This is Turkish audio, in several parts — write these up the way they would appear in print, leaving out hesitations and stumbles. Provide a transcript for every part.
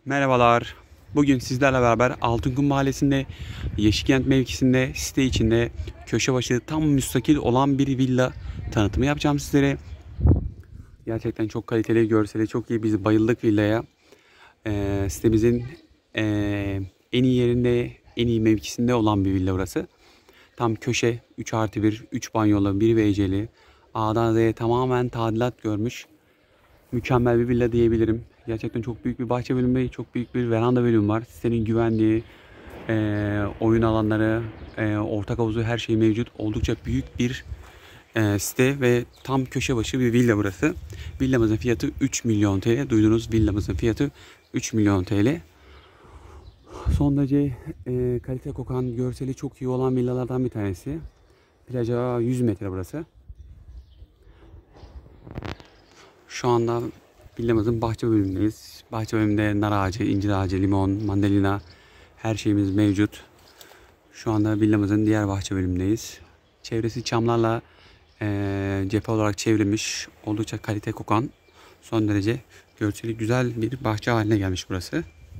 Merhabalar. Bugün sizlerle beraber Altınkum Mahallesi'nde Yeşilkent mevkisinde site içinde köşe başı tam müstakil olan bir villa tanıtımı yapacağım sizlere. Gerçekten çok kaliteli, görseli çok iyi. Biz bayıldık villaya. Sitemizin en iyi yerinde, en iyi mevkisinde olan bir villa burası. Tam köşe 3+1, 3 banyolu, 1 WC'li. A'dan Z'ye tamamen tadilat görmüş. Mükemmel bir villa diyebilirim. Gerçekten çok büyük bir bahçe bölümü, çok büyük bir veranda bölümü var. Sitenin güvenliği, oyun alanları, ortak havuzu her şey mevcut. Oldukça büyük bir site ve tam köşe başı bir villa burası. Villamızın fiyatı 3 milyon TL. Duydunuz, villamızın fiyatı 3 milyon TL. Son derece kalite kokan, görseli çok iyi olan villalardan bir tanesi. Plaja 100 metre burası. Şu anda villamızın bahçe bölümündeyiz. Bahçe bölümünde nar ağacı, incir ağacı, limon, mandalina her şeyimiz mevcut. Şu anda villamızın diğer bahçe bölümündeyiz. Çevresi çamlarla cephe olarak çevrilmiş. Oldukça kalite kokan, son derece görseli güzel bir bahçe haline gelmiş burası.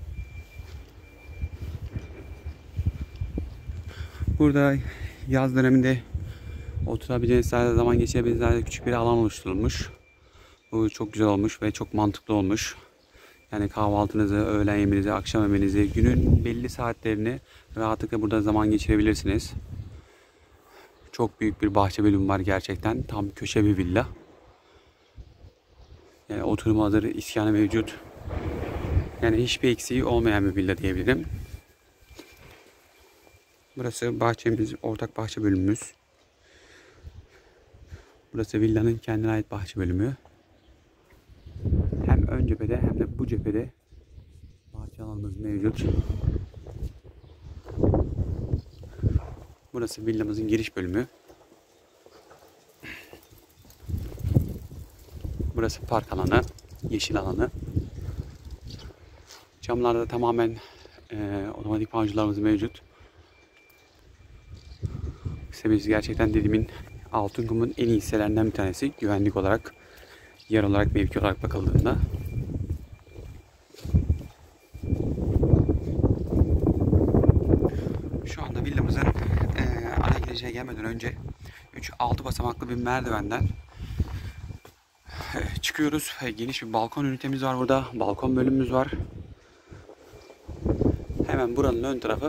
Burada yaz döneminde oturabileceğiniz, zaman geçirebileceğiniz küçük bir alan oluşturulmuş. Bu çok güzel olmuş ve çok mantıklı olmuş. Yani kahvaltınızı, öğlen yemeğinizi, akşam yemeğinizi, günün belli saatlerini rahatlıkla burada zaman geçirebilirsiniz. Çok büyük bir bahçe bölümü var gerçekten. Tam köşe bir villa. Yani oturma hazır, iskanı mevcut. Yani hiçbir eksiği olmayan bir villa diyebilirim. Burası bahçemiz, ortak bahçe bölümümüz. Burası villanın kendine ait bahçe bölümü. Hem ön cephede hem de bu cephede bahçe alanımız mevcut. Burası villamızın giriş bölümü. Burası park alanı, yeşil alanı. Camlarda tamamen otomatik panjurlarımız mevcut. Sitemiz gerçekten dediğimin Altınkum'un en iyi sitelerinden bir tanesi. Güvenlik olarak, yer olarak, mevki olarak bakıldığında. Şu anda villamızın ana girişine gelmeden önce 3-6 basamaklı bir merdivenden çıkıyoruz. Geniş bir balkon ünitemiz var burada. Balkon bölümümüz var. Hemen buranın ön tarafı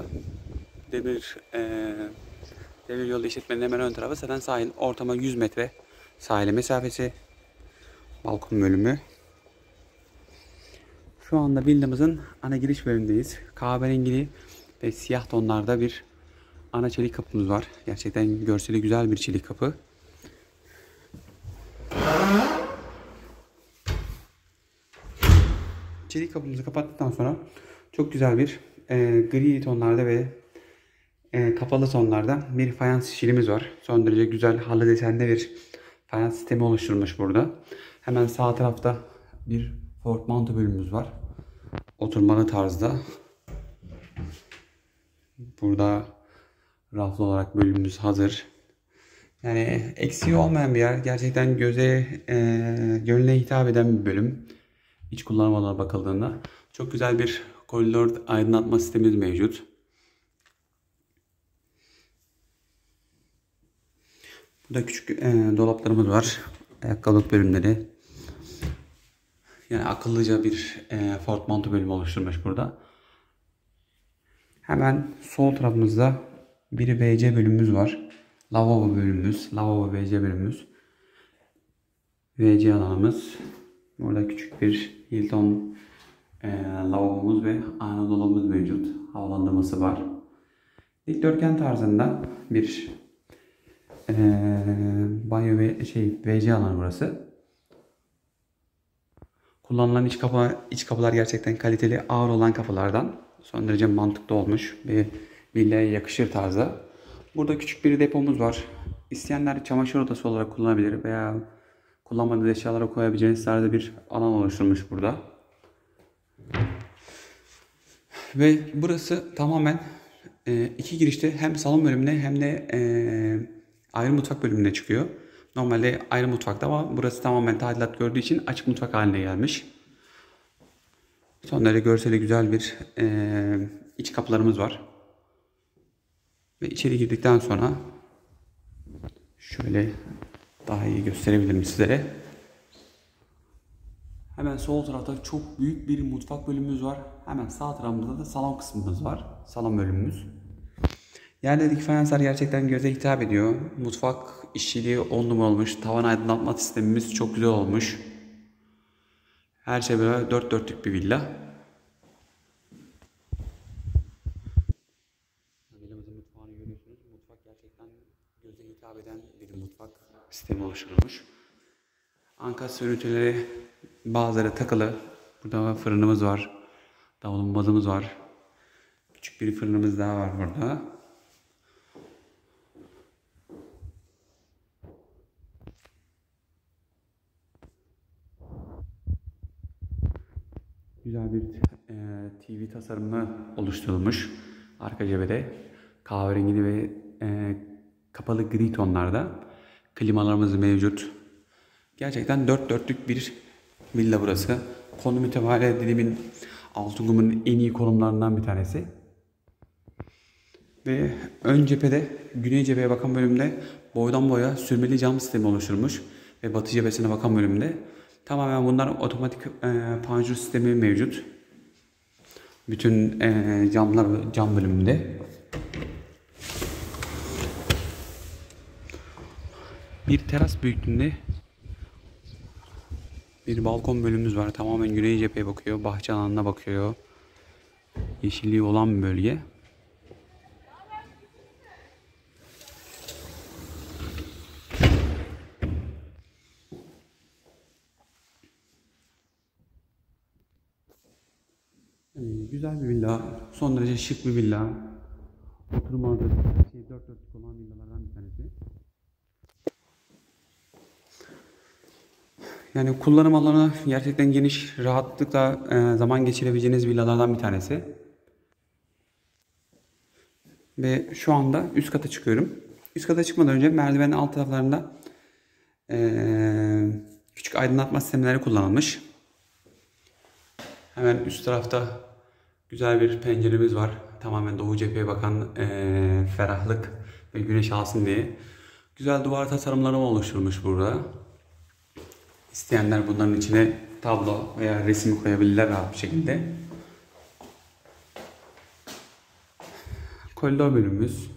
demir yolu işletmenin hemen ön tarafı zaten sahil. Ortama 100 metre sahile mesafesi. Balkon bölümü. Şu anda villamızın ana giriş bölümündeyiz. Kahverengili ve siyah tonlarda bir ana çelik kapımız var. Gerçekten görseli güzel bir çelik kapı. Çelik kapımızı kapattıktan sonra çok güzel bir gri tonlarda ve kapalı tonlarda bir fayans şişimiz var. Son derece güzel halı desenli bir fayans sistemi oluşturulmuş burada. Hemen sağ tarafta bir portmanto bölümümüz var. Oturmalı tarzda. Burada raflı olarak bölümümüz hazır. Yani eksiği olmayan bir yer. Gerçekten gönle hitap eden bir bölüm. İç kullanım alanına bakıldığında. Çok güzel bir koridor aydınlatma sistemimiz mevcut. Burada küçük dolaplarımız var. Ayakkabılık bölümleri. Yani akıllıca bir portmanto bölümü oluşturmuş burada. Hemen sol tarafımızda bir WC bölümümüz var. Lavabo bölümümüz. Lavabo WC bölümümüz. WC alanımız. Burada küçük bir Hilton lavabomuz ve ayna dolabımız mevcut. Havalandırması var. Dikdörtgen tarzında bir banyo ve WC alanı burası. Kullanılan iç kapılar gerçekten kaliteli, ağır olan kapılardan. Son derece mantıklı olmuş ve villaya yakışır tarzda. Burada küçük bir depomuz var. İsteyenler çamaşır odası olarak kullanabilir veya kullanmadığı eşyalara koyabileceğiniz tarzda bir alan oluşturmuş burada. Ve burası tamamen iki girişte hem salon bölümüne hem de ayrı mutfak bölümüne çıkıyor. Normalde ayrı mutfakta ama burası tamamen tadilat gördüğü için açık mutfak haline gelmiş. Son derece görseli güzel bir iç kapılarımız var. Ve içeri girdikten sonra şöyle daha iyi gösterebilirim sizlere. Hemen sol tarafta çok büyük bir mutfak bölümümüz var. Hemen sağ tarafımızda da salon kısmımız var. Salon bölümümüz. Yerdeki fayanslar gerçekten göze hitap ediyor. Mutfak işçiliği 10 numara olmuş. Tavan aydınlatma sistemimiz çok güzel olmuş. Her şey böyle dört dörtlük bir villa. Villamızın mutfağını görüyorsunuz. Mutfak gerçekten göze hitap eden bir mutfak sistemi oluşturulmuş. Ankastre üniteleri bazıları takılı. Burada fırınımız var. Davlumbazımız var. Küçük bir fırınımız daha var burada. Güzel bir TV tasarımı oluşturulmuş. Arka cephede kahverengili ve kapalı gri tonlarda. Klimalarımız mevcut. Gerçekten dört dörtlük bir villa burası. Konum itibariyle Didim'in Altınkum'un en iyi konumlarından bir tanesi. Ve ön cephede, güney cepheye bakan bölümde boydan boya sürmeli cam sistemi oluşturmuş. Ve batı cephesine bakan bölümde tamamen bunlar otomatik panjur sistemi mevcut. Bütün camlar cam bölümünde. Bir teras büyüklüğünde bir balkon bölümümüz var. Tamamen güney cepheye bakıyor. Bahçe alanına bakıyor. Yeşilliği olan bir bölge. Güzel bir villa. Son derece şık bir villa. Oturum alanı dört dörtlük olan villalardan bir tanesi. Yani kullanım alanı gerçekten geniş, rahatlıkla zaman geçirebileceğiniz villalardan bir tanesi. Ve şu anda üst kata çıkıyorum. Üst kata çıkmadan önce merdivenin alt taraflarında küçük aydınlatma sistemleri kullanılmış. Hemen üst tarafta güzel bir penceremiz var. Tamamen doğu cepheye bakan ferahlık ve güneş alsın diye. Güzel duvar tasarımları oluşturulmuş burada. İsteyenler bunların içine tablo veya resim koyabilirler rahat bir şekilde. Koridor bölümümüz.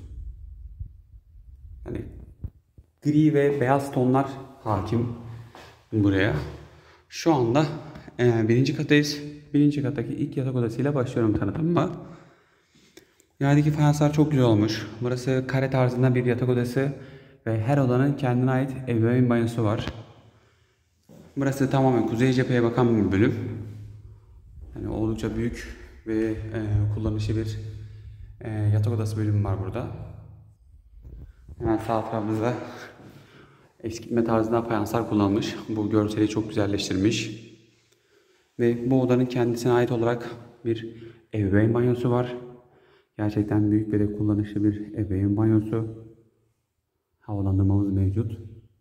Yani gri ve beyaz tonlar hakim buraya. Şu anda birinci kattayız. Birinci kattaki ilk yatak odasıyla başlıyorum tanıtıma. Yerdeki fayanslar çok güzel olmuş. Burası kare tarzında bir yatak odası ve her odanın kendine ait ebeveyn banyosu var. Burası tamamen kuzey cepheye bakan bir bölüm. Yani oldukça büyük ve kullanışlı bir yatak odası bölümü var burada. Hemen sağ tarafımızda eskitme tarzında fayanslar kullanılmış. Bu görseli çok güzelleştirmiş. Ve bu odanın kendisine ait olarak bir ebeveyn banyosu var. Gerçekten büyük ve de kullanışlı bir ebeveyn banyosu. Havalandırmamız mevcut.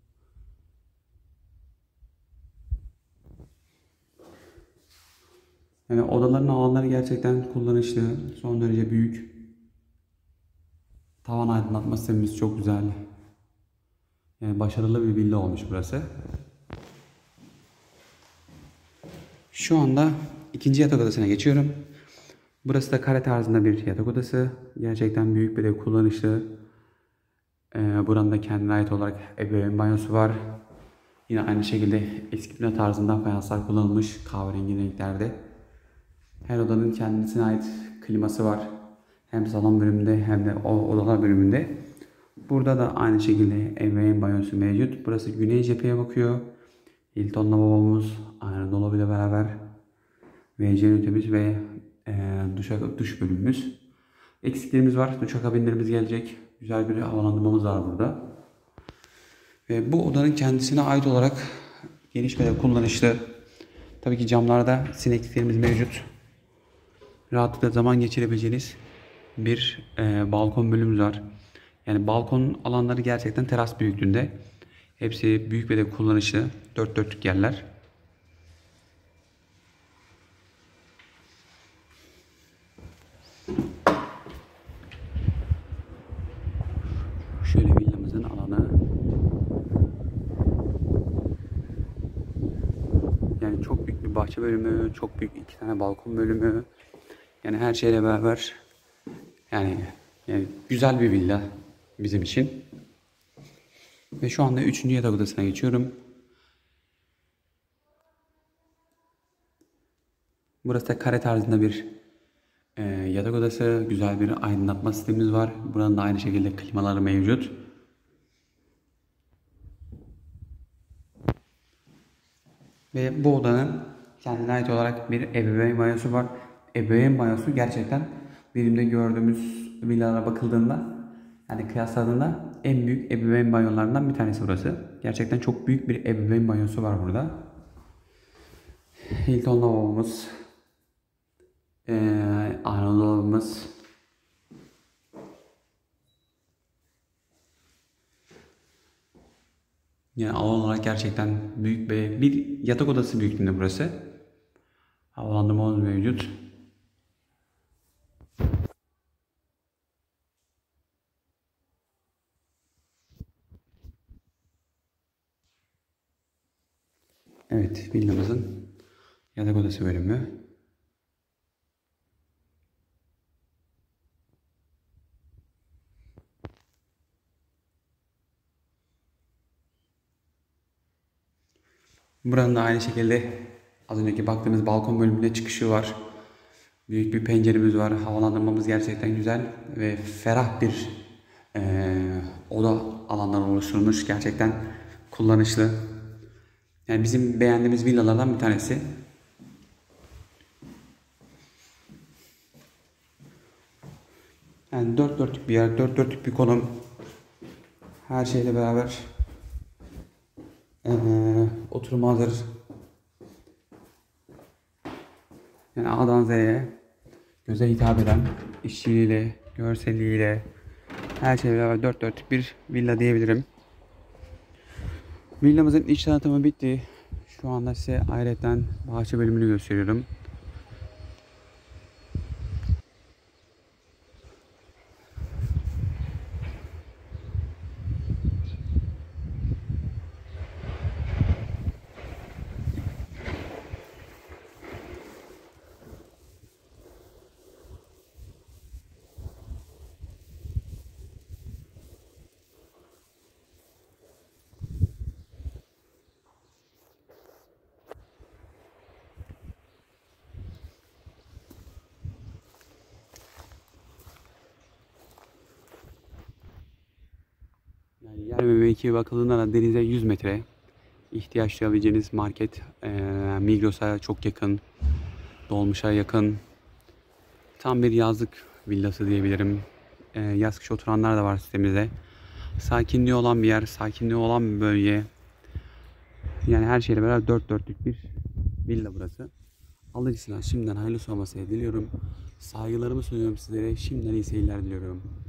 Yani odaların alanları gerçekten kullanışlı, son derece büyük. Tavan aydınlatma sistemimiz çok güzel. Yani başarılı bir villa olmuş burası. Şu anda ikinci yatak odasına geçiyorum. Burası da kare tarzında bir yatak odası. Gerçekten büyük ve de kullanışlı. Buranın da kendine ait olarak ebeveyn banyosu var. Yine aynı şekilde eskitme tarzında fayanslar kullanılmış kahverengi renklerde. Her odanın kendisine ait kliması var. Hem salon bölümünde hem de o odalar bölümünde. Burada da aynı şekilde ebeveyn banyosu mevcut. Burası güney cepheye bakıyor. Hilton lavabomuz aynı dolabıyla beraber. WC ünitemiz ve duş bölümümüz. Eksiklerimiz var. Duşakabinlerimiz gelecek. Güzel bir havalandırmamız var burada. Ve bu odanın kendisine ait olarak geniş ve kullanışlı. Tabii ki camlarda sinekliklerimiz mevcut. Rahatlıkla zaman geçirebileceğiniz bir balkon bölümümüz var. Yani balkon alanları gerçekten teras büyüklüğünde. Hepsi büyük ve de kullanışlı. Dört dörtlük yerler. Yani çok büyük bir bahçe bölümü, çok büyük 2 tane balkon bölümü. Yani her şeyle beraber yani, yani güzel bir villa bizim için. Ve şu anda 3. yatak odasına geçiyorum. Burası da kare tarzında bir yatak odası. Güzel bir aydınlatma sistemimiz var. Buranın da aynı şekilde klimaları mevcut. Ve bu odanın kendine ait olarak bir ebeveyn banyosu var. Ebeveyn banyosu gerçekten birimde gördüğümüz villalara bakıldığında, yani kıyasladığında en büyük ebeveyn banyolarından bir tanesi burası. Gerçekten çok büyük bir ebeveyn banyosu var burada. Hilton lavabomuz, aynalı dolabımız, yani alan olarak gerçekten büyük bir yatak odası büyüklüğünde burası. Havalandırmamız mevcut. Evet, villamızın yatak odası bölümü. Buranın da aynı şekilde az önceki baktığımız balkon bölümünde çıkışı var. Büyük bir penceremiz var. Havalandırmamız gerçekten güzel ve ferah bir oda alanları oluşturulmuş. Gerçekten kullanışlı. Yani bizim beğendiğimiz villalardan bir tanesi. Yani dört dörtlük bir yer, dört dörtlük bir konum. Her şeyle beraber oturuma hazır. Yani A'dan Z'ye göze hitap eden işçiliğiyle, görselliğiyle her şeyle beraber dört dörtlük bir villa diyebilirim. Villamızın iç tanıtımı bitti. Şu anda size ayrıca bahçe bölümünü gösteriyorum. Yani yer ve mevkiye bakıldığında da denize 100 metre. İhtiyaç duyabileceğiniz market Migros'a çok yakın. Dolmuş'a yakın. Tam bir yazlık villası diyebilirim. Yaz kış oturanlar da var sitemizde. Sakinliği olan bir yer, sakinliği olan bir bölge. Yani her şeyle beraber dört dörtlük bir villa burası. Alıcısına şimdiden hayırlısı olmasını diliyorum. Saygılarımı sunuyorum sizlere. Şimdiden iyi seyirler diliyorum.